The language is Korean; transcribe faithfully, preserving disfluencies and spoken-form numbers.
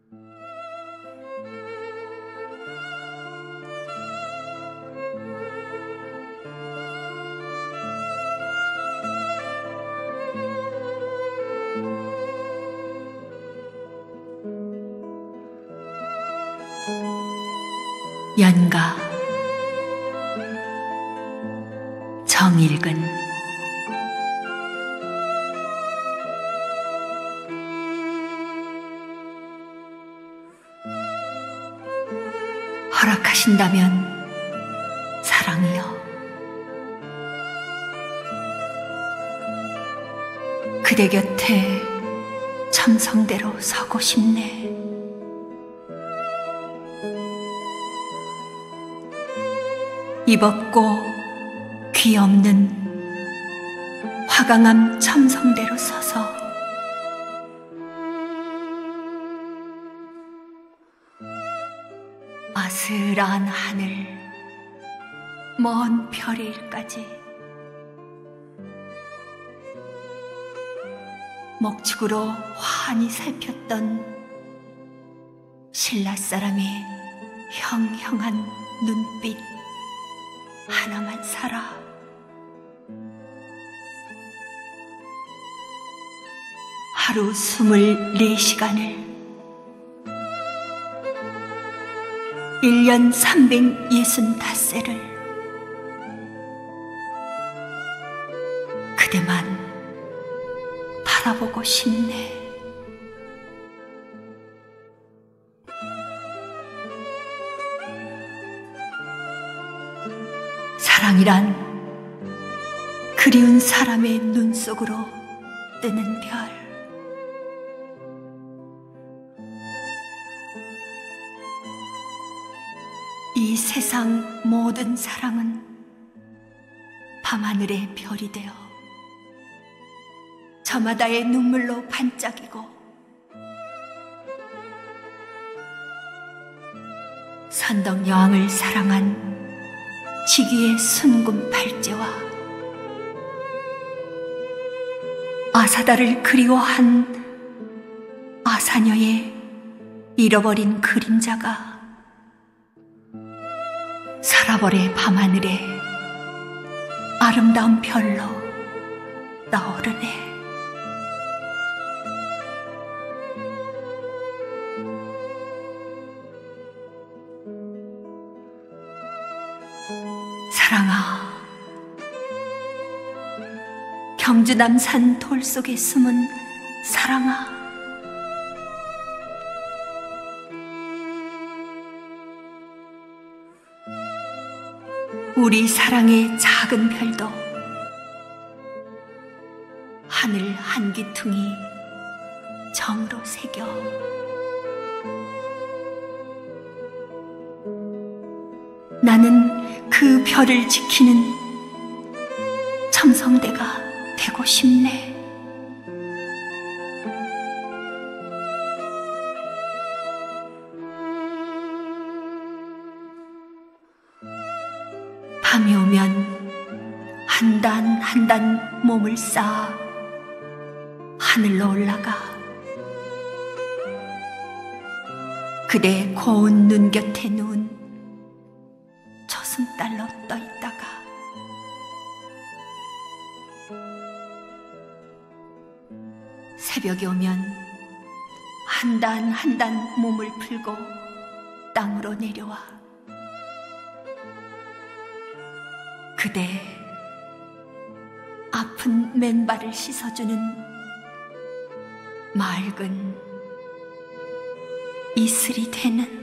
연가 정일근. 허락하신다면 사랑이여, 그대 곁에 첨성대로 서고 싶네. 입 없고 귀 없는 화강암 첨성대로 서서 아슬한 하늘, 먼 별일까지 목축으로 환히 살폈던 신라 사람의 형형한 눈빛 하나만 살아. 하루 스물네 시간을 일 년 삼백육십오 세를 그대만 바라보고 싶네. 사랑이란 그리운 사람의 눈 속으로 뜨는 별. 이 세상 모든 사랑은 밤하늘의 별이 되어 저마다의 눈물로 반짝이고 선덕 여왕을 사랑한 지기의 순금 팔찌와 아사다를 그리워한 아사녀의 잃어버린 그림자가 사라버린 밤하늘에 아름다운 별로 떠오르네. 사랑아, 경주 남산 돌 속에 숨은 사랑아, 우리 사랑의 작은 별도 하늘 한 귀퉁이 정으로 새겨 나는 그 별을 지키는 첨성대가 되고 싶네. 밤이 오면 한 단 한 단 몸을 쌓아 하늘로 올라가 그대 고운 눈 곁에 누운 초승달로 떠 있다가 새벽이 오면 한 단 한 단 몸을 풀고 땅으로 내려와 그대 아픈 맨발을 씻어주는 맑은 이슬이 되는